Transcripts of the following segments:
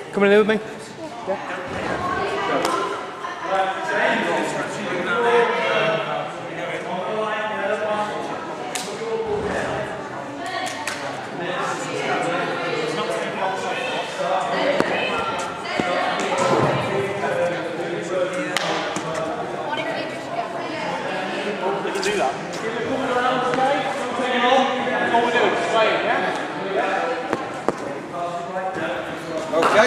Coming in with me? Do that. What we're doing, playing, yeah? Okay.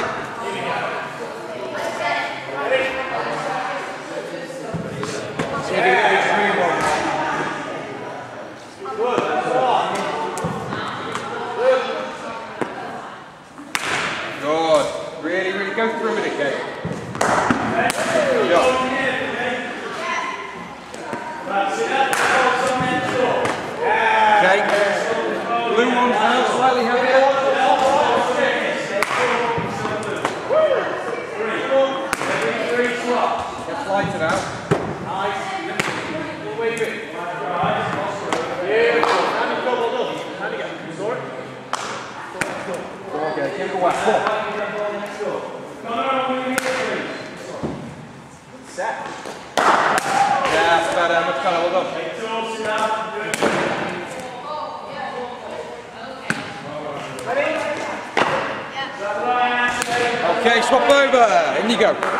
Good. Really, really go through it again. Go. Okay. Blue one now, slightly heavier. Gets lighter now. Okay, keep it away. Set. Yeah, that's better. Much better. Well done. Okay, swap over. In you go.